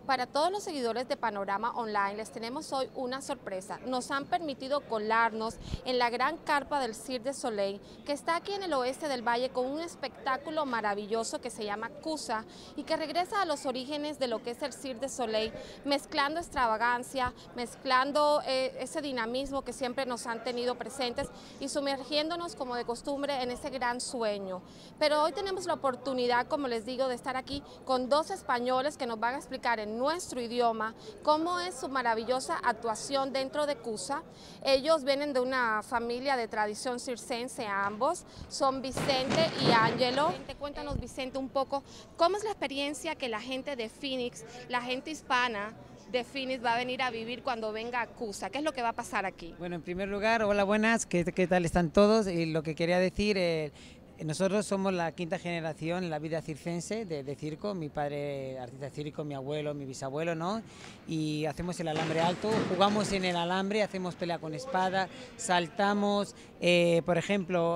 Para todos los seguidores de Panorama Online les tenemos hoy una sorpresa. Nos han permitido colarnos en la gran carpa del Cirque du Soleil, que está aquí en el oeste del valle con un espectáculo maravilloso que se llama Cusa y que regresa a los orígenes de lo que es el Cirque du Soleil, mezclando extravagancia, mezclando ese dinamismo que siempre nos han tenido presentes y sumergiéndonos como de costumbre en ese gran sueño. Pero hoy tenemos la oportunidad, como les digo, de estar aquí con dos españoles que nos van a explicar en nuestro idioma cómo es su maravillosa actuación dentro de Cusa. Ellos vienen de una familia de tradición circense ambos, son Vicente y Ángelo. Cuéntanos, Vicente, un poco cómo es la experiencia que la gente de Phoenix, la gente hispana de Phoenix va a venir a vivir cuando venga a Cusa. ¿Qué es lo que va a pasar aquí? Bueno, en primer lugar, hola, buenas, ¿qué tal están todos? Y lo que quería decir, nosotros somos la quinta generación en la vida circense de circo, mi padre artista circo, mi abuelo, mi bisabuelo, ¿no? Y hacemos el alambre alto, jugamos en el alambre, hacemos pelea con espada, saltamos, por ejemplo,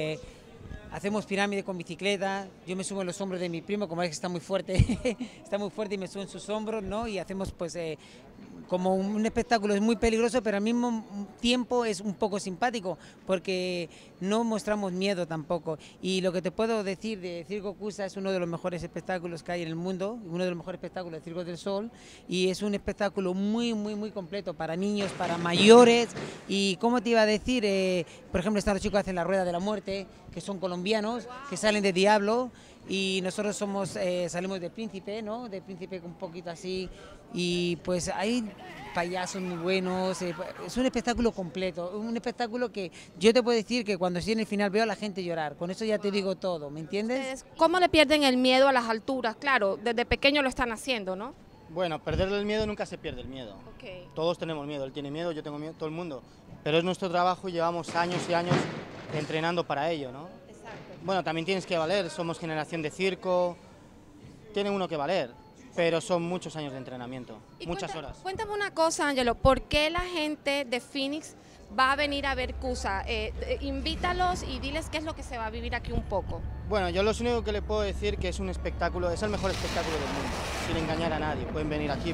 hacemos pirámide con bicicleta, yo me subo en los hombros de mi primo, como es que está muy fuerte, está muy fuerte y me subo en sus hombros, ¿no? Y hacemos pues como un espectáculo, es muy peligroso, pero al mismo tiempo es un poco simpático, porque no mostramos miedo tampoco. Y lo que te puedo decir de Circo Cusa es uno de los mejores espectáculos que hay en el mundo, uno de los mejores espectáculos de Circo del Sol, y es un espectáculo muy completo para niños, para mayores. Y como te iba a decir, por ejemplo, están los chicos que hacen la Rueda de la Muerte, que son colombianos, que salen de Diablo, y nosotros salimos de Príncipe, ¿no? De Príncipe un poquito así, y pues hay payasos muy buenos, es un espectáculo completo, un espectáculo que yo te puedo decir que cuando estoy en el final veo a la gente llorar, con eso ya te digo todo, ¿me entiendes? ¿Cómo le pierden el miedo a las alturas? Claro, desde pequeño lo están haciendo, ¿no? Bueno, perderle el miedo nunca se pierde el miedo. Okay. Todos tenemos miedo, él tiene miedo, yo tengo miedo, todo el mundo. Pero es nuestro trabajo y llevamos años y años entrenando para ello, ¿no? Exacto. Bueno, también tienes que valer, somos generación de circo, tiene uno que valer, pero son muchos años de entrenamiento, muchas horas. Cuéntame una cosa, Ángelo, ¿por qué la gente de Phoenix va a venir a ver Cusa? Invítalos y diles qué es lo que se va a vivir aquí un poco. Bueno, yo lo único que le puedo decir que es un espectáculo, es el mejor espectáculo del mundo, sin engañar a nadie, pueden venir aquí y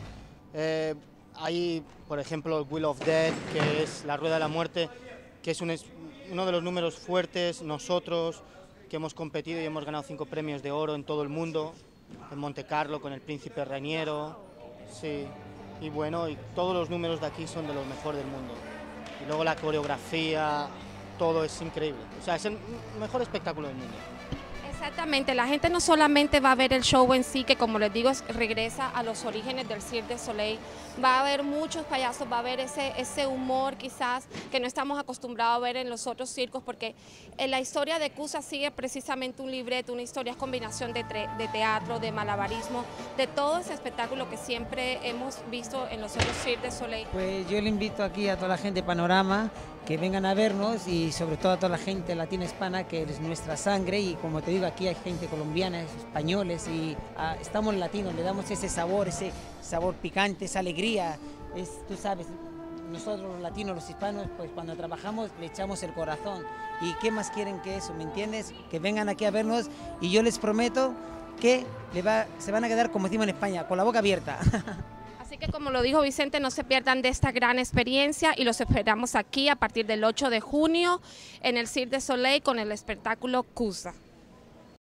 verlo. Hay, por ejemplo, el Wheel of Death, que es la Rueda de la Muerte, que es uno de los números fuertes, nosotros, que hemos competido y hemos ganado 5 premios de oro en todo el mundo, en Monte Carlo con el Príncipe Reiniero, sí, y bueno, y todos los números de aquí son de los mejores del mundo. Y luego la coreografía, todo es increíble, o sea, es el mejor espectáculo del mundo. Exactamente, la gente no solamente va a ver el show en sí, que como les digo, regresa a los orígenes del Cirque du Soleil, va a haber muchos payasos, va a haber ese humor quizás que no estamos acostumbrados a ver en los otros circos, porque en la historia de Cusa sigue precisamente un libreto, una historia, es combinación de teatro, de malabarismo, de todo ese espectáculo que siempre hemos visto en los otros Cirque du Soleil. Pues yo le invito aquí a toda la gente de Panorama que vengan a vernos y sobre todo a toda la gente latina hispana que es nuestra sangre, y como te digo, aquí hay gente colombiana, españoles, y estamos latinos, le damos ese sabor picante, esa alegría, tú sabes, nosotros los latinos, los hispanos, pues cuando trabajamos le echamos el corazón, y qué más quieren que eso, ¿me entiendes? Que vengan aquí a vernos y yo les prometo que se van a quedar, como decimos en España, con la boca abierta. Así que como lo dijo Vicente, no se pierdan de esta gran experiencia y los esperamos aquí a partir del 8 de junio en el Cirque du Soleil con el espectáculo Cusa.